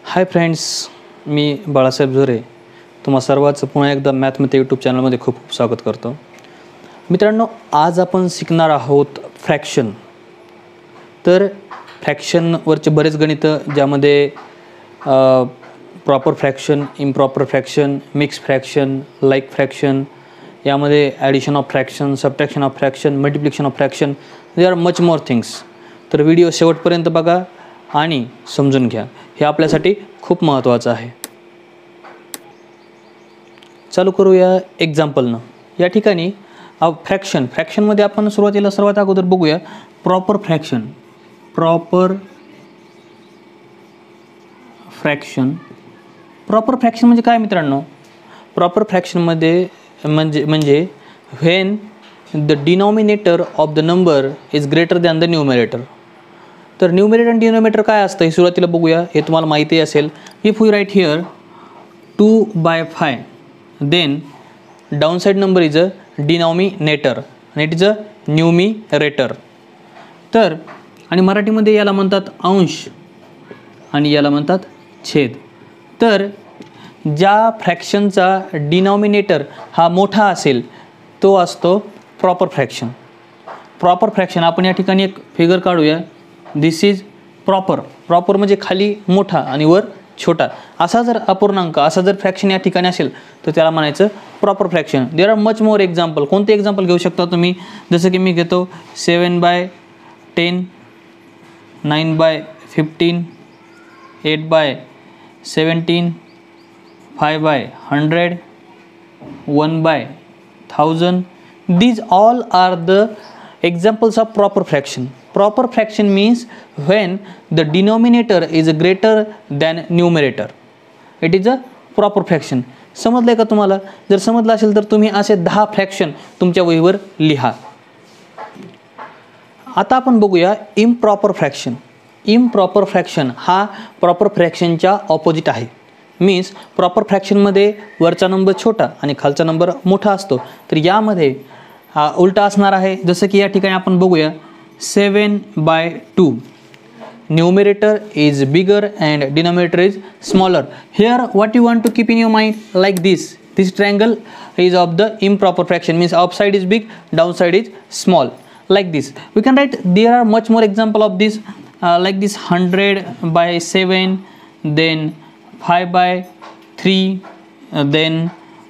Hi friends, मी बालासाहेब झोरे तुम्हा सर्वांचं पुन्हा एकदा मॅथमध्ये यूट्यूब चॅनलमध्ये खूप खूप स्वागत करतो. मित्रांनो, आज आपण शिकणार आहोत फ्रॅक्शन. तर फ्रॅक्शनवरचे बरेच गणित ज्यामध्ये proper fraction, improper fraction, mix fraction, like fraction, यामध्ये addition of fraction, subtraction of fraction, multiplication of fraction, they are much more things. तर व्हिडिओ शेवटपर्यंत बघा आणि समजून घ्या, हे आपल्यासाठी खूप महत्त्वाचं आहे. चालू करूया एक्झाम्पलनं. या ठिकाणी फ्रॅक्शनमध्ये आपण सर्वात अगोदर बघूया प्रॉपर फ्रॅक्शन. प्रॉपर फ्रॅक्शन म्हणजे काय मित्रांनो? प्रॉपर फ्रॅक्शनमध्ये म्हणजे when the denominator of the number is greater than the numerator. तर न्यूमरेटर आणि डिनॉमिनेटर काय असतं हे सुरुवातीला बघूया. हे तुम्हाला माहिती असेल. If we write here 2/5 then down side number is a denominator आणि इट इज अ न्यूमिरेटर. तर आणि मराठीमध्ये याला म्हणतात अंश आणि याला म्हणतात छेद. तर ज्या फ्रॅक्शनचा डिनॉमिनेटर हा मोठा असेल तो असतो प्रॉपर फ्रॅक्शन. प्रॉपर फ्रॅक्शन आपण या ठिकाणी एक फिगर काढूया. दिस इज प्रॉपर म्हणजे खाली मोठा आणि वर छोटा असा जर अपूर्णांक असा जर फ्रॅक्शन या ठिकाणी असेल तर त्याला म्हणायचं proper fraction. There are much more example. कोणते एक्झाम्पल घेऊ शकता तुम्ही? जसं की मी घेतो 7/10, 9/15, 8/17, 5/100, 1/1000. These all are the examples of proper fraction. Proper fraction means when the denominator is greater than numerator. It is a proper fraction. समजलंय का तुम्हाला? जर समजलं असेल तर तुम्ही असे 10 फ्रॅक्शन तुमच्या वहीवर लिहा. आता आपण बघूया इम्प्रॉपर फ्रॅक्शन. इम्प्रॉपर फ्रॅक्शन हा प्रॉपर फ्रॅक्शनच्या ऑपोजिट आहे. मीन्स प्रॉपर फ्रॅक्शनमध्ये वरचा नंबर छोटा आणि खालचा नंबर मोठा असतो. तर यामध्ये हा उलटा असणार आहे. जसं की या ठिकाणी आपण बघूया 7/2. Numerator is bigger and denominator is smaller. Here what you want to keep in your mind like this triangle is of the improper fraction. Means up side is big, down side is small. Like this we can write. There are much more example of this like this 100/7, then 5/3, then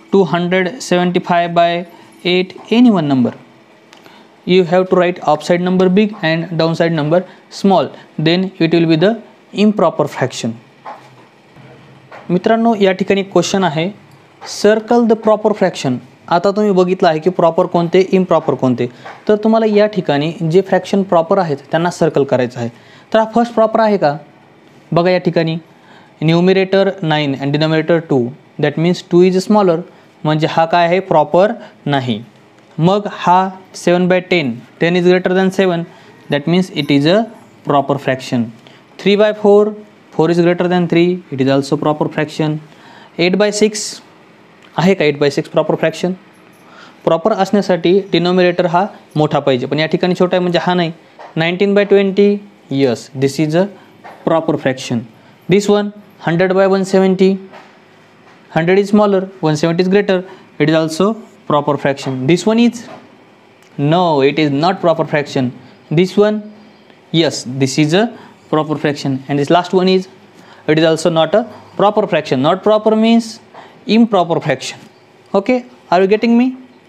275/8. Any one number you have to write upside number big and downside number small, then it will be the improper fraction. मित्रांनो, या ठिकाणी question आहे, circle the proper fraction. आता तुम्ही बघितलं आहे की proper कोणते, इम्प्रॉपर कोणते. तर तुम्हाला या ठिकाणी जे फ्रॅक्शन प्रॉपर आहेत त्यांना सर्कल करायचं आहे. तर हा फर्स्ट प्रॉपर आहे का? बघा या ठिकाणी numerator 9 and denominator 2. That means 2 is smaller, म्हणजे हा काय आहे? प्रॉपर नाही. मग हा 7/10, 10 is greater than 7. That means it is a proper fraction. 3/4, 4 is greater than 3. It is also proper fraction. 8/6 आहे का? 8/6 प्रॉपर फ्रॅक्शन. प्रॉपर असण्यासाठी डिनॉमिनेटर हा मोठा पाहिजे, पण या ठिकाणी छोटा आहे म्हणजे हा नाही. 19/20, yes, this is a proper fraction. This one 100/170, 100 is smaller, 170 is greater. It is also proper fraction. This one is no, it is not proper fraction. This one, yes, this is a proper fraction. And this last one is, it is also not a proper fraction. Not proper means improper fraction. Okay, are you getting me?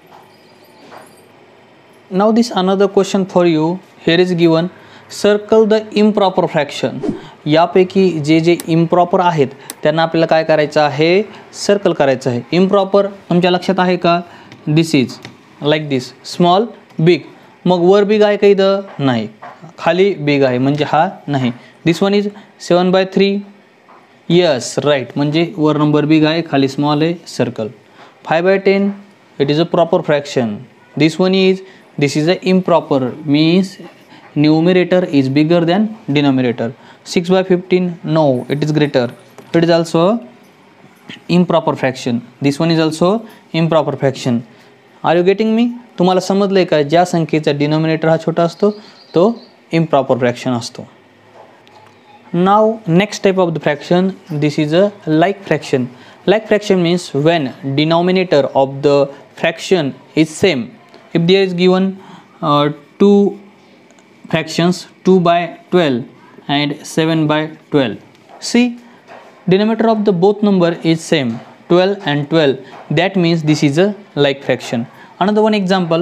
Now this another question for you. Here is given, circle the improper fraction. यापैकी जे improper आहेत त्यांना आपल्याला काय करायचं आहे? Circle करायचं आहे. Improper तुमच्या लक्षात आहे का? This is like this, small big. मग वर बिग आहे का? इथं नाही, खाली बिग आहे म्हणजे हा नाही. This one is 7/3. Yes, right, म्हणजे वर नंबर बिग आहे, खाली स्मॉल आहे, circle. 5/10, it is a proper fraction. This is a improper, means numerator is bigger than denominator. 6/15, no, it is greater. It is also improper fraction. This one is also improper fraction. Are you getting me? तुम्हाला समजलं आहे का? ज्या संख्येचा denominator हा छोटा असतो तो इम्प्रॉपर फ्रॅक्शन असतो. Now next type of the fraction, this is a like fraction. Like fraction means when denominator of the fraction is same. If there is given two fractions, 2 by 12 and 7 by 12. See, denominator of the both number is same, 12 and 12. That means this is a like fraction. Another one example,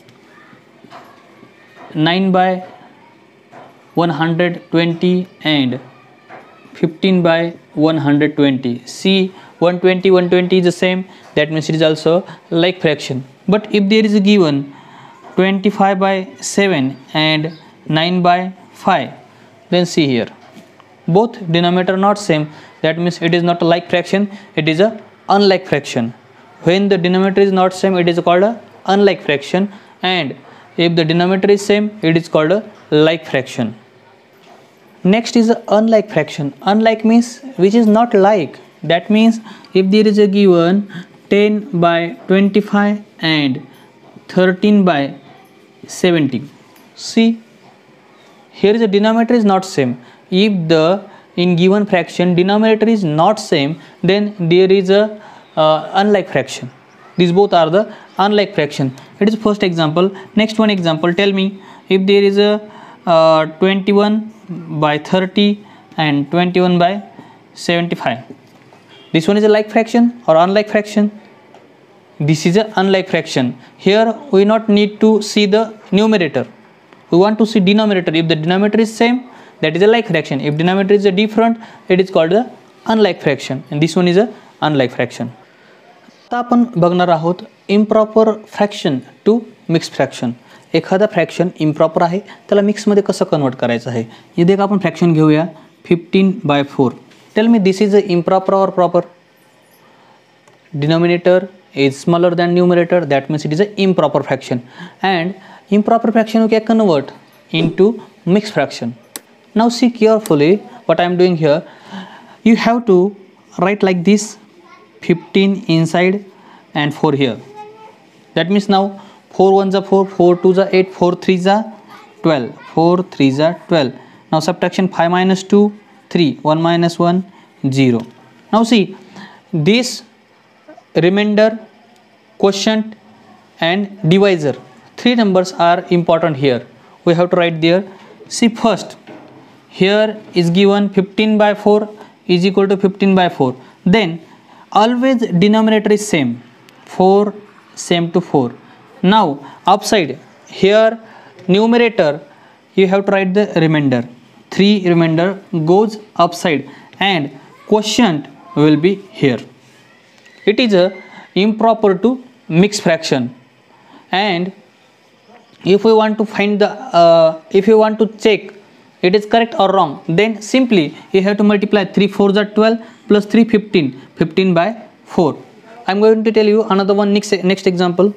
9 by 120 and 15 by 120. See, 120 is the same, that means it is also like fraction. But if there is a given 25 by 7 and 9 by 5, then see here, both denominator not same, that means it is not a like fraction, it is a unlike fraction. When the denominator is not same, it is called a unlike fraction, and if the denominator is same, it is called a like fraction. Next is a unlike fraction. Unlike means which is not like. That means if there is a given 10 by 25 and 13 by 70. See, here is the denominator is not same. If the in given fraction denominator is not same, then there is a unlike fraction. These both are the unlike fraction. It is first example. Next one example, tell me if there is a 21 by 30 and 21 by 75. This one is a like fraction or unlike fraction? This is a unlike fraction. Here we not need to see the numerator. We want to see denominator. If the denominator is same, that is a like fraction. If denominator is a different, it is called the unlike fraction. And this one is a unlike fraction. आता आपण बघणार आहोत improper fraction to mixed fraction. एखादा fraction improper आहे, त्याला मिक्समध्ये कसं convert करायचं आहे. इथे एक आपण फ्रॅक्शन घेऊया 15/4. Tell me this is a improper or proper. Denominator is smaller than numerator, that means it is a improper fraction, and improper fraction we can convert into mixed fraction. Now see carefully what I am doing here. You have to write like this, 15 inside and 4 here. That means now 4 1s are 4, 4 2s are 8, 4 3s are 12, 4 3s are 12. Now subtraction 5 minus 2 3, 1 minus 1 0. Now see this remainder, quotient and divisor, three numbers are important here. We have to write there. See first, here is given 15/4 is equal to 15/4. Then always denominator is same, 4 same to 4. Now upside here numerator you have to write the remainder, 3 remainder goes upside and quotient will be here. It is a improper to mixed fraction, and if we want to find the if you want to check it is correct or wrong, then simply you have to multiply 3 4s are 12 plus 3 15, 15/4. I am going to tell you another one. Next example,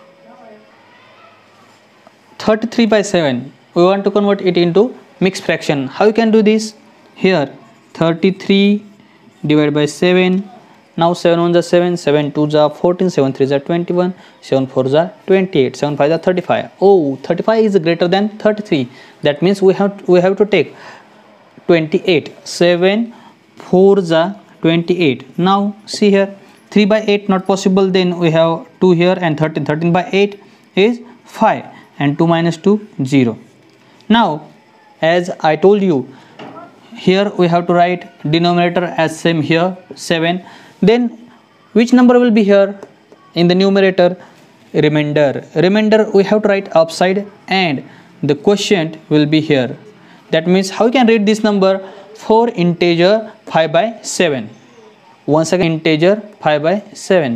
33/7. We want to convert it into mixed fraction. How you can do this? Here 33 divided by 7. Now 7 1s are 7, 7 2s are 14, 7 3s are 21, 7 4s are 28, 7 5s are 35. Oh, 35 is greater than 33. That means we have to take 28. 7 4s are 28. Now see here, 3/8 not possible. Then we have 2 here and 13. 13/8 is 5 and 2 minus 2 0. Now as I told you, here we have to write denominator as same here 7. Then which number will be here in the numerator? Remainder. Remainder we have to write upside and the quotient will be here. That means how you can read this number? 4 integer 5/7. Once again integer 5/7.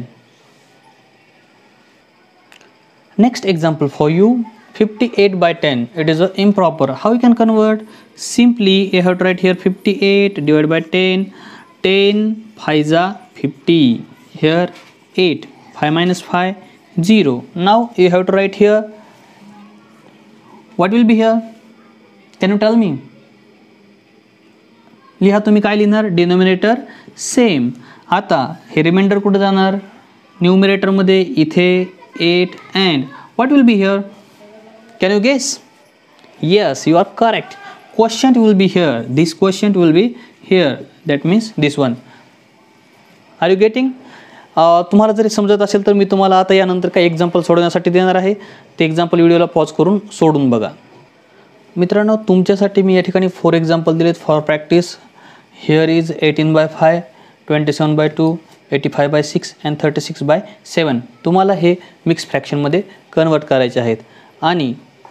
Next example for you, 58/10. It is a improper. How you can convert? Simply you have to write here 58 divided by 10. 10 5s are 50. Here 8, 5 minus 5 0. Now you have to write here, what will be here? Can you tell me? लिहा तुम्ही काय लिहिणार? Denominator same. आता हे reminder कुठे जाणार? Numerator मध्ये. इथे 8 and what will be here? Can you guess? Yes, you are correct. quotient will be here, this quotient will be here, that means this one. Are you getting? तुम्हाला जरी समजत असेल तर मी तुम्हाला आता यानंतर काही एक्झाम्पल सोडवण्यासाठी देणार आहे. ते एक्झाम्पल व्हिडिओला पॉज करून सोडून बघा. मित्रांनो, तुमच्यासाठी मी या ठिकाणी 4 एक्झाम्पल दिलेत for practice. Here is 18/5, 27/2, 85/6 and 36/7. तुम्हाला हे मिक्स फ्रॅक्शनमध्ये कन्वर्ट करायचे आहेत. आणि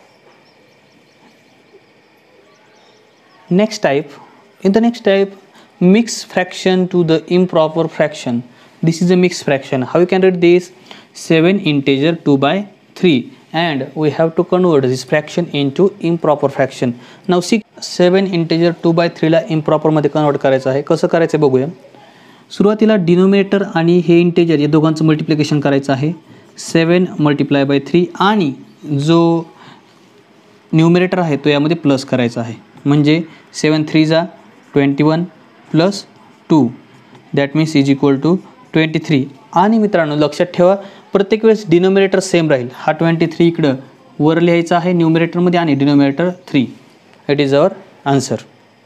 next type, in the next type, mixed fraction to the improper fraction. This is a mixed fraction. How you can read this? 7 integer 2/3, and we have to convert this fraction into improper fraction. Now see, 7 integer 2/3 ला improper मध्ये convert करायचं आहे. कसं करायचं बघूया. सुरुवातीला denominator आणि हे integer या दोघांचं मल्टिप्लिकेशन करायचं आहे. 7 × 3 आणि जो न्यूमरेटर आहे तो यामध्ये प्लस करायचा आहे. म्हणजे 7 3 जा 21 + 2, that means is equal to 23. आणि मित्रांनो लक्षात ठेवा, प्रत्येक वेळेस डिनोमिनेटर सेम राहील. हा 23 इकडं वर लिहायचा आहे न्यूमरेटरमध्ये आणि denominator 3. It is our answer.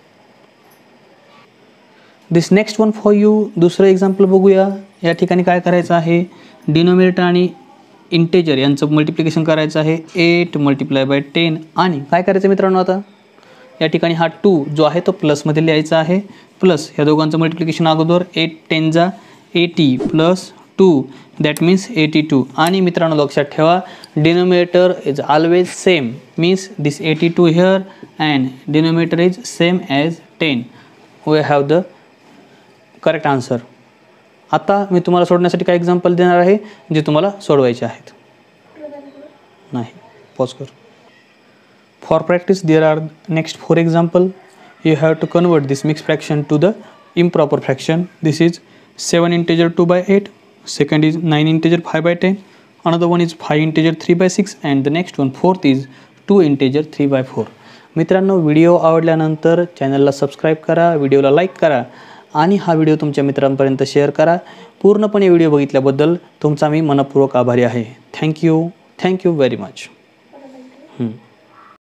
This next one for you. दुसरं एक्झाम्पल बघूया. या ठिकाणी काय करायचं आहे, डिनोमिनेटर आणि इंटेजर यांचं मल्टिप्लिकेशन करायचं आहे. 8 × 10. आणि काय करायचं मित्रांनो, आता या ठिकाणी हा 2 जो आहे तो प्लसमध्ये लिहायचा आहे. प्लस ह्या दोघांचं मल्टिप्लिकेशन अगोदर 8 10 जा 80 + 2, दॅट मीन्स 82. आणि मित्रांनो लक्षात ठेवा, denominator is always same, means this 82 here and denominator is same as 10. We have the correct answer. आता मी तुम्हाला सोडण्यासाठी काय एक्झाम्पल देणार आहे जे तुम्हाला सोडवायचे आहेत. नाही, पॉज कर. For practice, there are next 4 example. You have to convert this mixed fraction to the improper fraction. This is 7 integer 2/8. Second is 9 integer 5/10. Another one is 5 integer 3/6. And the next one, fourth is 2 integer 3/4. मित्रांनो, video आवडल्यानंतर चॅनलला subscribe करा, व्हिडिओला like करा आणि हा video तुमच्या मित्रांपर्यंत share करा. पूर्णपणे व्हिडिओ बघितल्याबद्दल तुमचा मी मनपूर्वक आभारी आहे. Thank you very much.